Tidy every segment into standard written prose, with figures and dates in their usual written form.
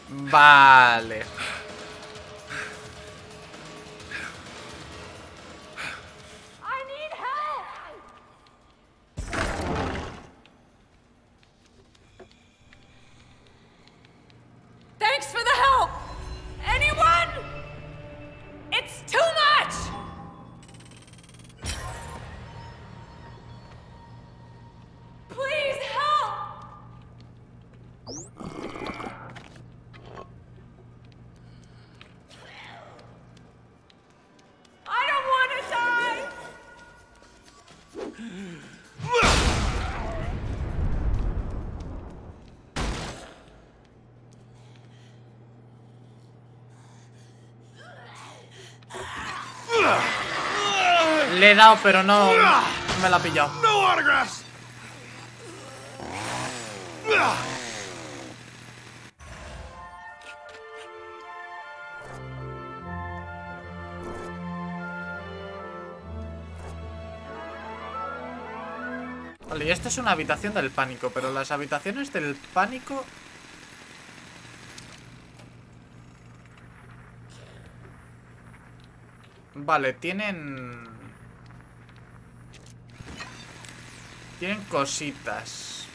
Vale. Thanks for the help! Anyone? It's too much! Please help! I don't want to die! Le he dado, pero no me la ha pillado. No autographs! Vale, y esta es una habitación del pánico, pero las habitaciones del pánico... Vale, tienen cositas.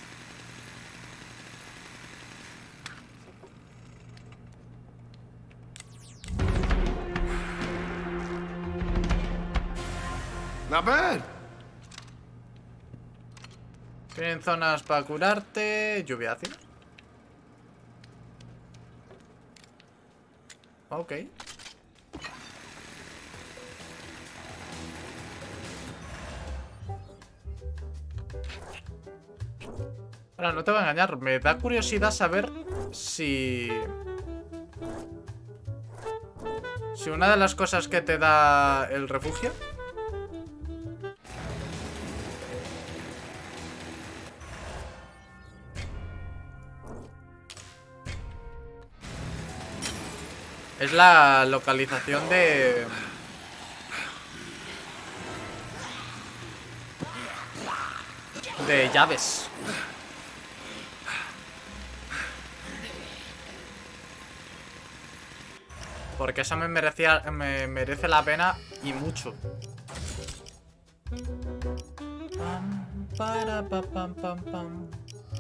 Not bad. Tienen zonas para curarte. Lluvia ácida. Ok. Ahora, no te voy a engañar. Me da curiosidad saber si una de las cosas que te da el refugio es la localización de llaves. Porque eso me merece la pena y mucho. Pam, para, pa, pam, pam, pam.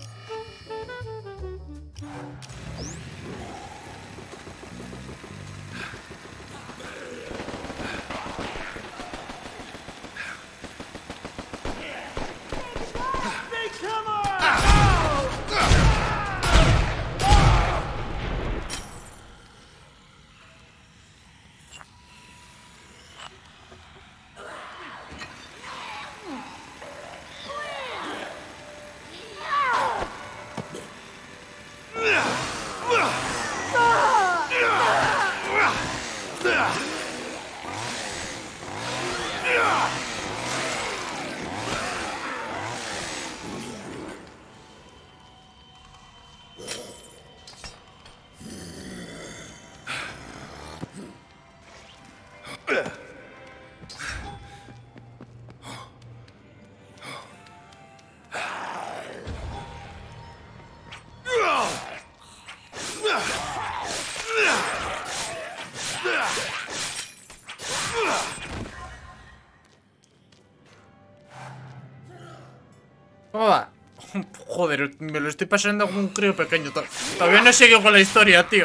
¿Cómo va? Joder, me lo estoy pasando como un crío pequeño. Todavía no he seguido con la historia, tío.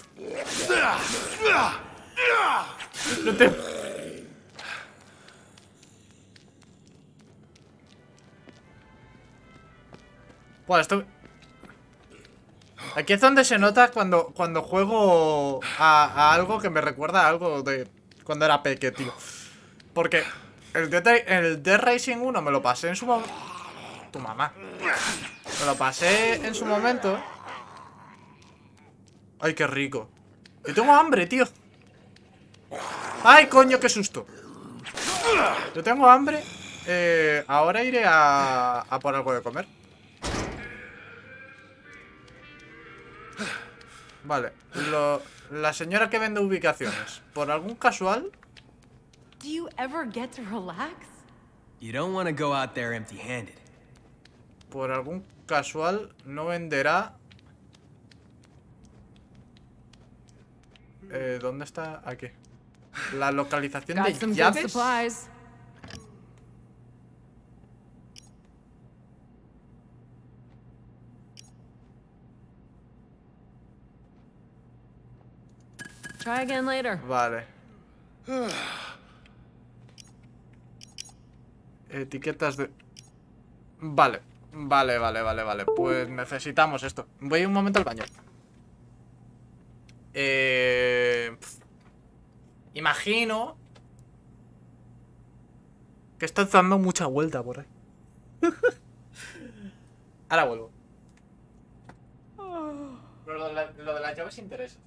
No te... Buah, esto... Aquí es donde se nota cuando juego a algo que me recuerda a algo de cuando era peque, tío. Porque el Dead Rising 1 me lo pasé en su momento. Tu mamá. Me lo pasé en su momento. Ay, qué rico. Yo tengo hambre, tío. Ay, coño, qué susto. Yo tengo hambre. Ahora iré a por algo de comer. Vale, la señora que vende ubicaciones. Por algún casual. Do you ever get to relax? You don't want to go out there empty-handed. Por algún casual no venderá ¿Dónde está? Aquí. La localización Got de some good llaves. supplies. Try again later. Vale. Etiquetas de... Vale. Vale. Pues necesitamos esto. Voy un momento al baño. Imagino que estás dando mucha vuelta por ahí. Ahora vuelvo. Pero lo de las llaves interesa.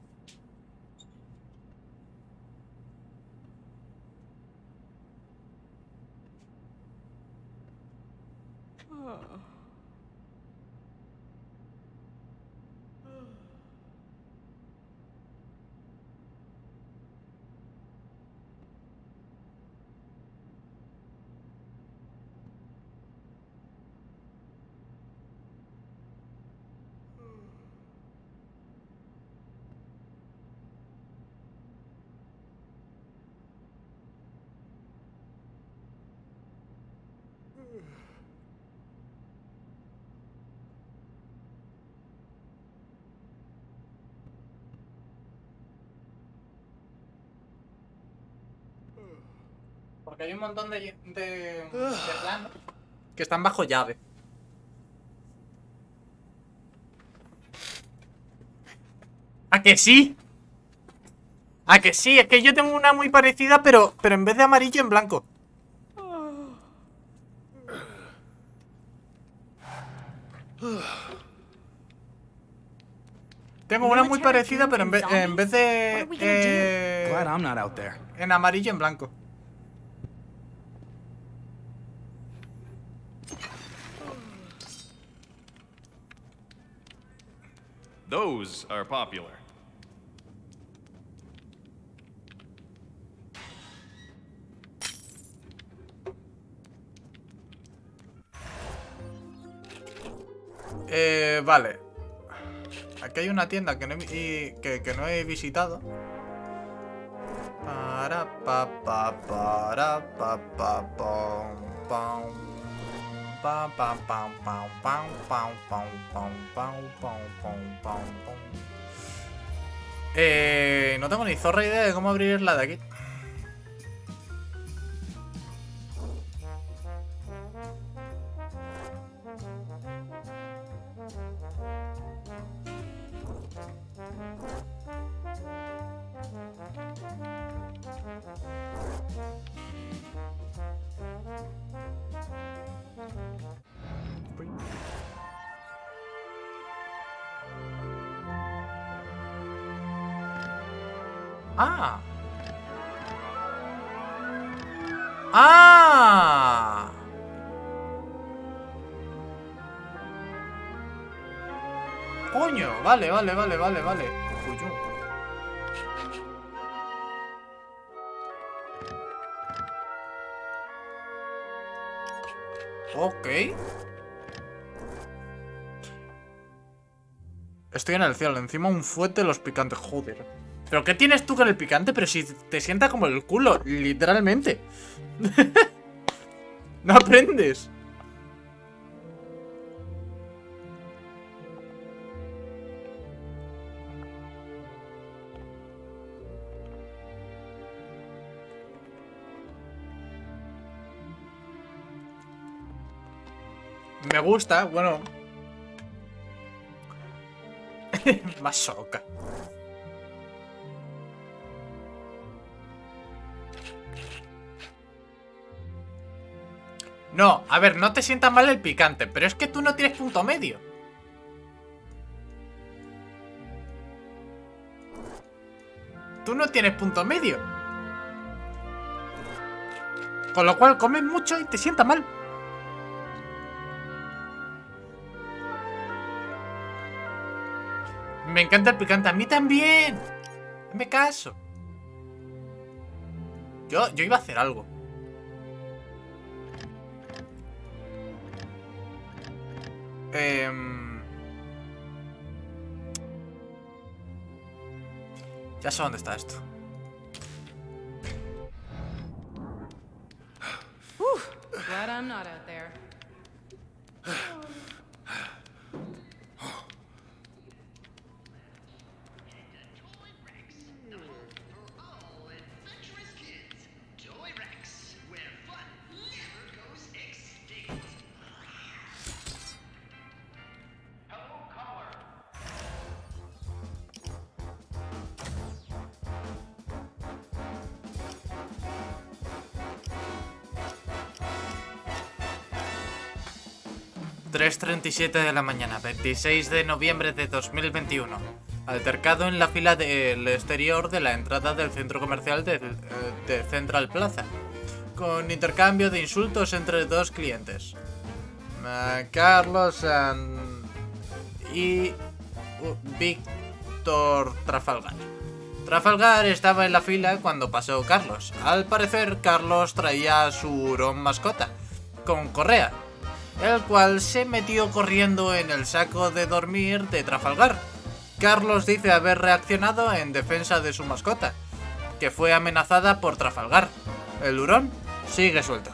Porque hay un montón de planos que están bajo llave. ¿A que sí? ¿A que sí? Es que yo tengo una muy parecida, pero en vez de amarillo, en blanco. Tengo una muy parecida, pero en vez de... Glad I'm not out there. en amarillo, en blanco. Those are popular. Vale. Aquí hay una tienda que no he visitado. Para pa pa para pa pa pam pam pam pam pam pam pam pam pam pam pam pam pam pam. No tengo ni zorra idea de cómo abrir la de aquí. ¡Ah! ¡Ah! ¡Coño! Vale. Cuyú. Ok. Estoy en el cielo, encima un fuete de los picantes, joder. ¿Pero qué tienes tú con el picante? Pero si te sienta como el culo, literalmente. No aprendes. Me gusta, bueno. Masoca. No, a ver, no te sienta mal el picante, pero es que tú no tienes punto medio. Tú no tienes punto medio. Con lo cual comes mucho y te sienta mal. Me encanta el picante, a mí también. Hazme caso. Yo iba a hacer algo. Ya sé dónde está esto. Glad I'm not out there. ...3:37 de la mañana, 26 de noviembre de 2021. Altercado en la fila del exterior de la entrada del centro comercial de Central Plaza, con intercambio de insultos entre dos clientes. Carlos y Víctor Trafalgar. Trafalgar estaba en la fila cuando pasó Carlos. Al parecer, Carlos traía su hurón mascota, con correa, el cual se metió corriendo en el saco de dormir de Trafalgar. Carlos dice haber reaccionado en defensa de su mascota, que fue amenazada por Trafalgar. El hurón sigue suelto.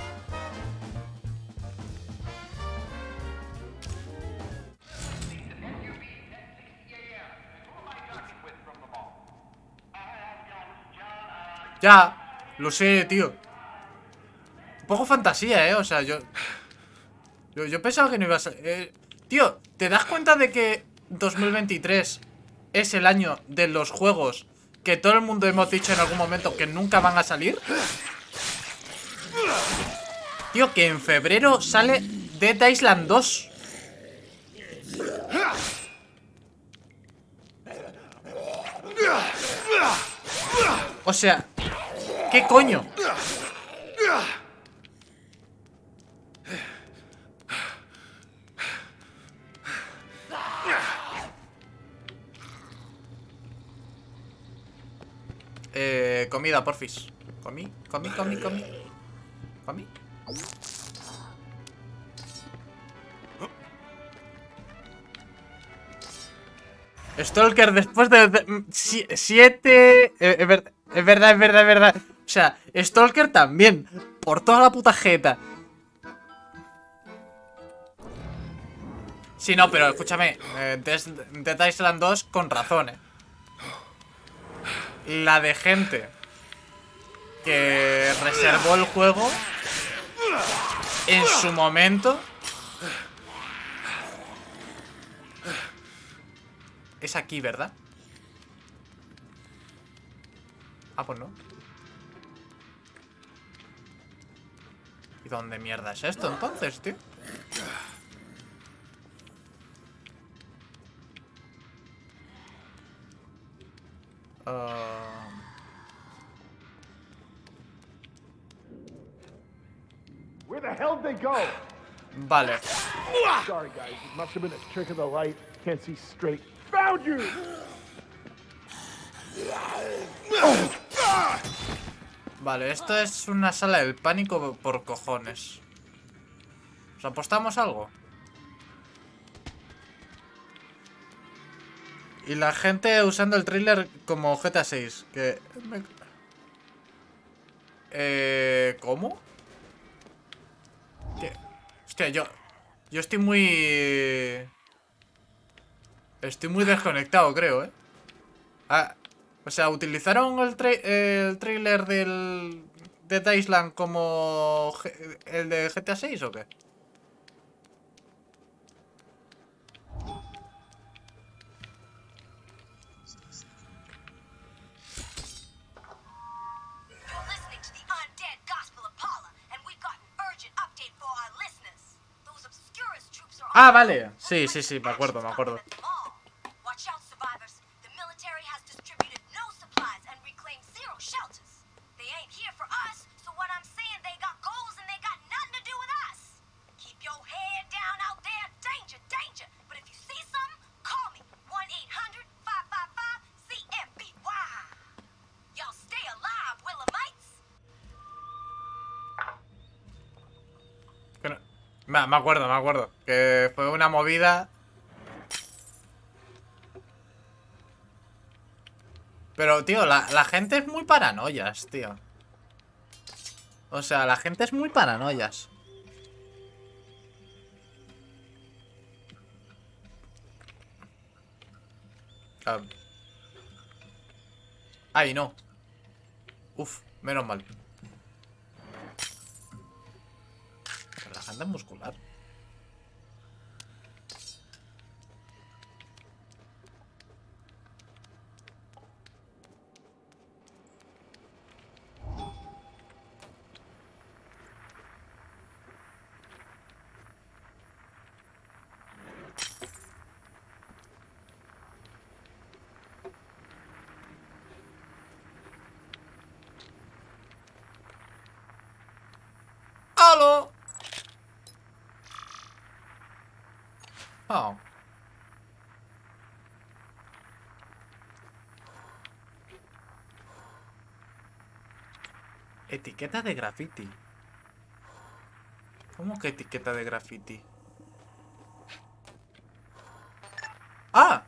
Ya, lo sé, tío. Un poco fantasía, o sea, yo pensaba que no iba a ser... tío, ¿te das cuenta de que 2023 es el año de los juegos que todo el mundo hemos dicho en algún momento que nunca van a salir? Tío, que en febrero sale Dead Island 2. O sea, ¿qué coño? Comida, porfis. Comí. Stalker después de 7... Es verdad. O sea, Stalker también. Por toda la puta jeta. Sí, no, pero escúchame. Dead Island 2 con razón, La de gente que reservó el juego en su momento es aquí, ¿verdad? Ah, pues no. ¿Y dónde mierda es esto entonces, tío? Where the hell did they go? Vale. Sorry, guys. It must have been a trick of the light. Can't see straight. Found you! Vale, esto es una sala del pánico por cojones. ¿Os apostamos algo? Y la gente usando el tráiler como GTA 6. Que... ¿Cómo? ¿Qué? Hostia, yo estoy muy... Estoy muy desconectado, creo, o sea, ¿utilizaron el tráiler del Dead Island como el de GTA 6 o qué? Ah, vale. Sí, me acuerdo. Me acuerdo. Que fue una movida. Pero, tío, la gente es muy paranoias, tío. O sea, la gente es muy paranoias. Ah. Ay, no. Uf, menos mal. Pero la gente es muscular. ¡Halo! Oh. Etiqueta de graffiti. ¿Cómo que etiqueta de graffiti? ¡Ah!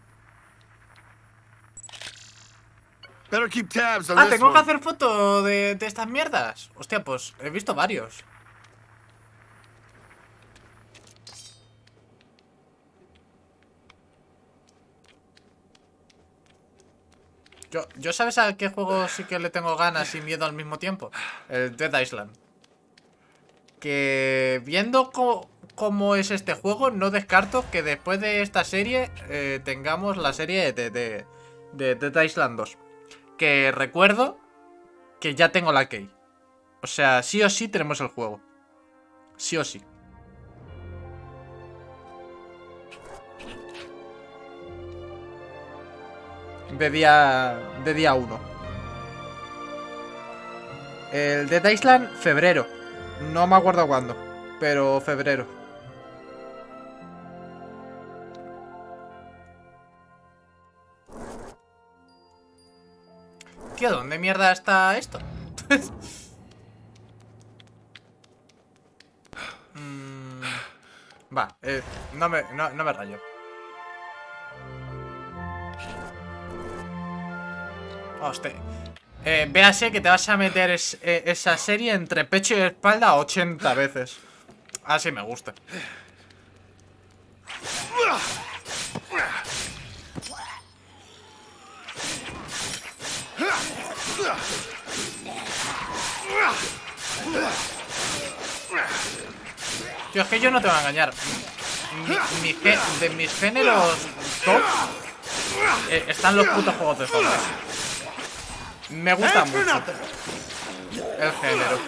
Better keep tabs on Ah, this tengo que one. hacer foto de estas mierdas. Hostia, pues he visto varios. Yo ¿sabes a qué juego sí que le tengo ganas y miedo al mismo tiempo? El Dead Island. Que viendo cómo es este juego, no descarto que después de esta serie tengamos la serie de Dead Island 2. Que recuerdo que ya tengo la key. O sea, sí o sí tenemos el juego. Sí o sí. De día 1. El Dead Island, febrero. No me acuerdo cuándo, pero febrero. Tío, ¿dónde mierda está esto? Va, no me rayo. Hostia. Véase que te vas a meter esa serie entre pecho y espalda 80 veces. Así me gusta. Tío, es que yo no te voy a engañar. De mis géneros top están los putos juegos de zombies. Me gusta mucho el género.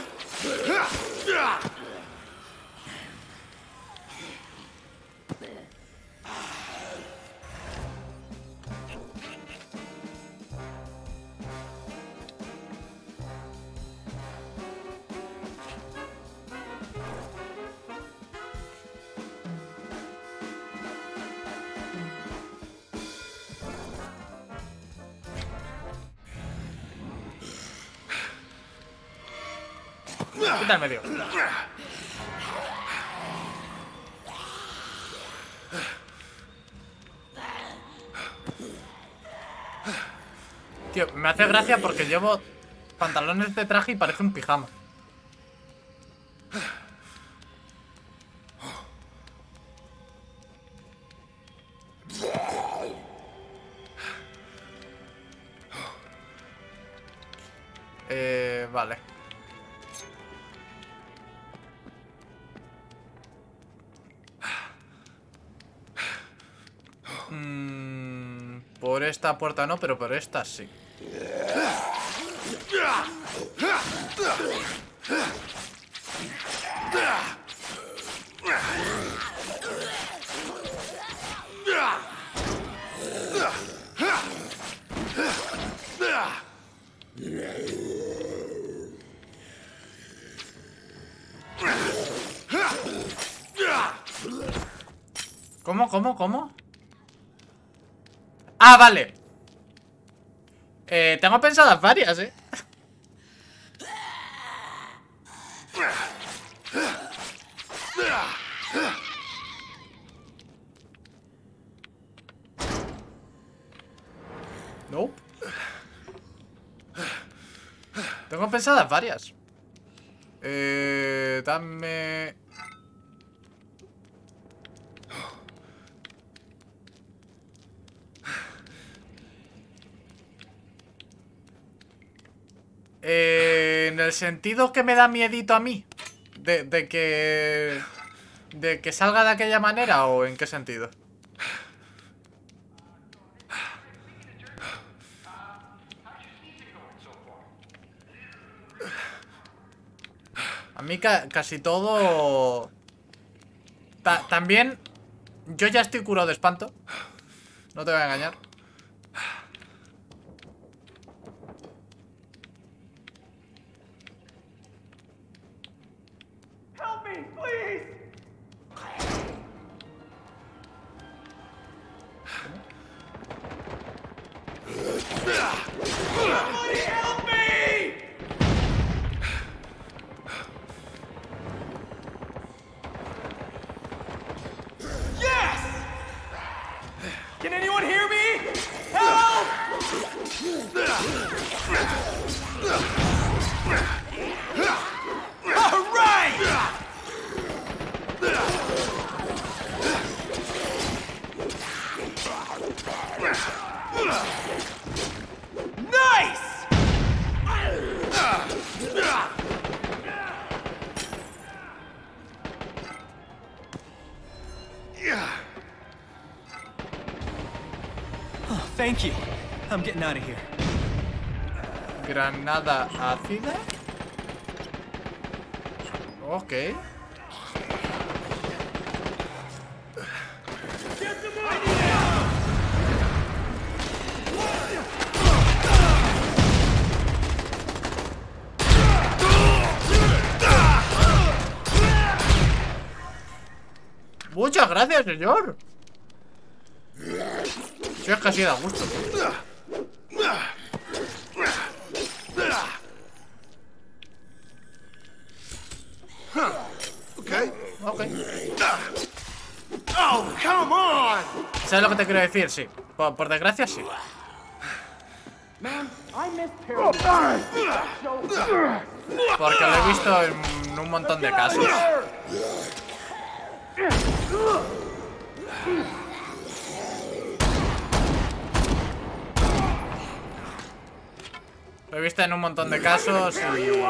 Quita el medio. Tío, me hace gracia porque llevo pantalones de traje y parece un pijama. Vale. Por esta puerta no, pero por esta sí. ¿Cómo? Ah, vale. Tengo pensadas varias, Nope. Tengo pensadas varias. Dame... en el sentido que me da miedito a mí. De que salga de aquella manera, ¿o en qué sentido? A mí casi todo... También yo ya estoy curado de espanto. No te voy a engañar. Help me, please! Somebody help me! Yes! Can anyone hear me? Help! All right! Nice! Oh, thank you. I'm getting out of here. Granada ácida. Ok. Muchas gracias, señor. Si es que así da gusto. Okay. Ok. Oh, come on! ¿Sabes lo que te quiero decir? Sí. Por desgracia, sí. Man, I miss Terry. Porque lo he visto en un montón de casos. Lo he visto en un montón de casos y...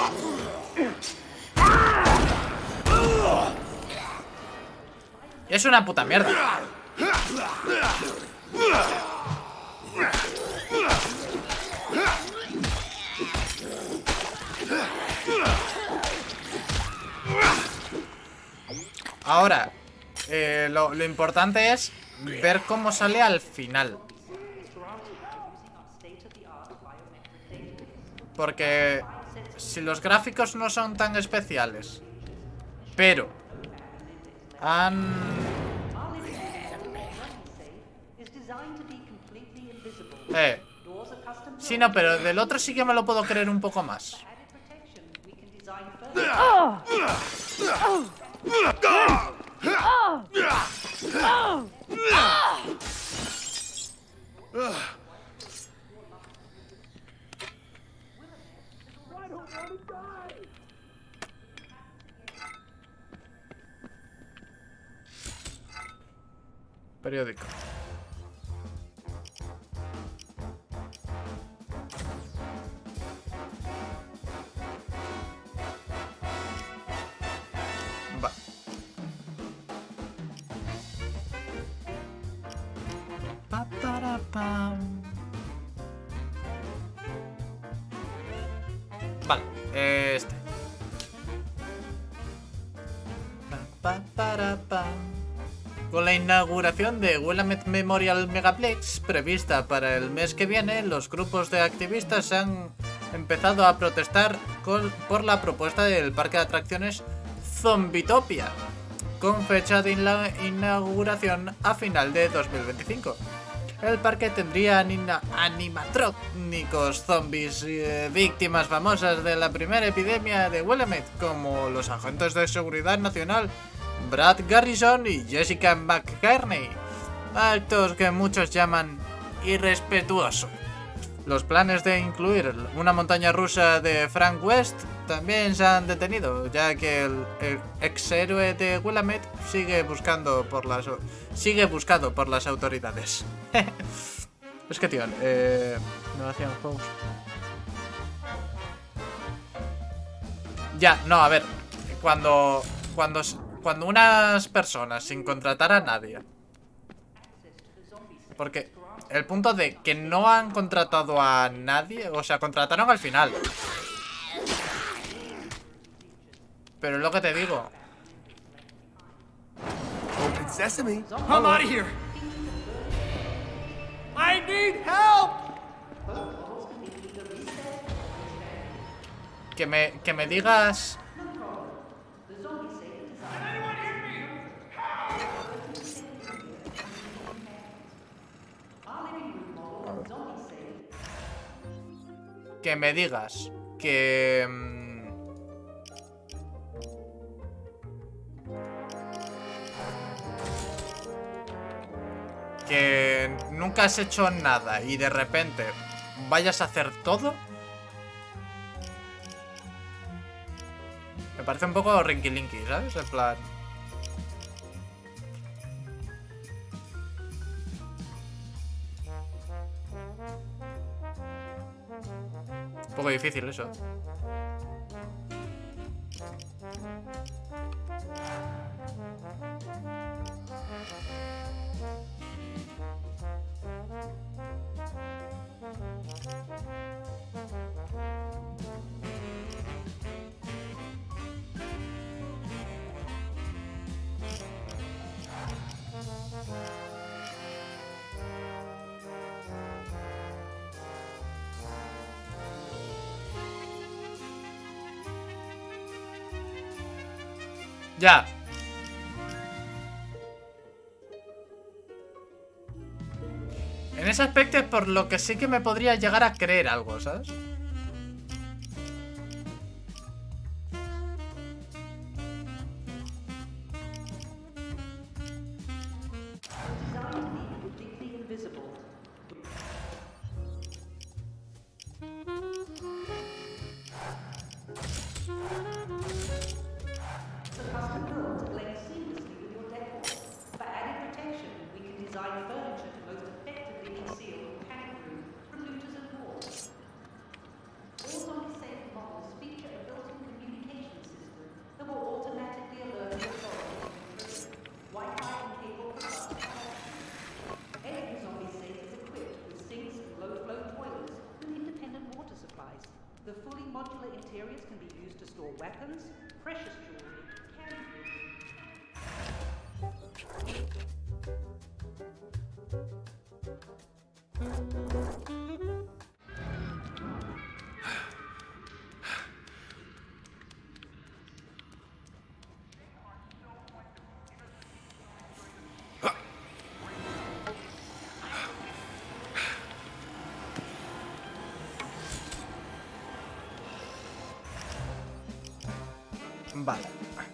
es una puta mierda. Ahora, lo importante es ver cómo sale al final. Porque si los gráficos no son tan especiales, pero han... sí, no, pero del otro sí que me lo puedo creer un poco más. Periódico. Va. Pa, para, pam. Vale, este. Pa, para, pam. Con la inauguración de Willamette Memorial Megaplex, prevista para el mes que viene, los grupos de activistas han empezado a protestar por la propuesta del parque de atracciones Zombitopia, con fecha de inauguración a final de 2025. El parque tendría animatrónicos zombies, víctimas famosas de la primera epidemia de Willamette, como los agentes de seguridad nacional Brad Garrison y Jessica McCartney, actos que muchos llaman irrespetuosos. Los planes de incluir una montaña rusa de Frank West también se han detenido, ya que el ex héroe de Willamette sigue buscado por las autoridades. Es que, tío, no hacían juegos. Ya, no, a ver, cuando unas personas sin contratar a nadie, porque el punto de que no han contratado a nadie, o sea, contrataron al final. Pero es lo que te digo. Open sesame. I'm out of here. I need help. Que me digas... Que me digas que... que nunca has hecho nada y de repente vayas a hacer todo. Me parece un poco Rinky Linky, ¿sabes? En plan... un poco difícil eso. Ya. En ese aspecto es por lo que sí que me podría llegar a creer algo, ¿sabes? The fully modular interiors can be used to store weapons, precious jewelry, Vale.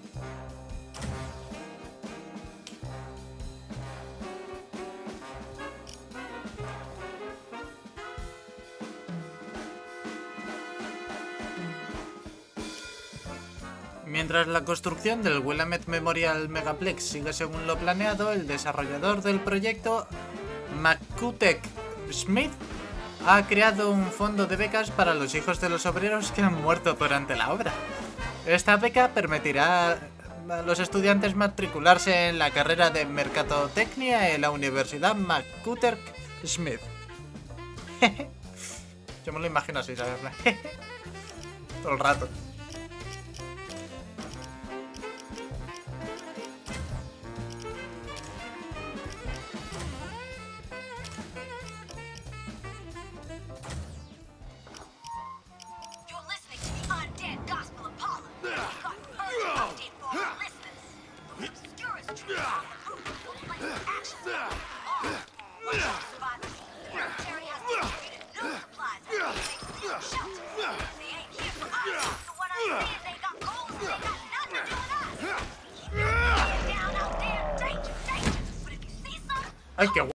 Mientras la construcción del Willamette Memorial Megaplex sigue según lo planeado, el desarrollador del proyecto, McCutcheon Smith, ha creado un fondo de becas para los hijos de los obreros que han muerto durante la obra. Esta beca permitirá a los estudiantes matricularse en la carrera de Mercadotecnia en la Universidad McCutcheon Smith. Yo me lo imagino así, ¿sabes? Todo el rato. Ay, qué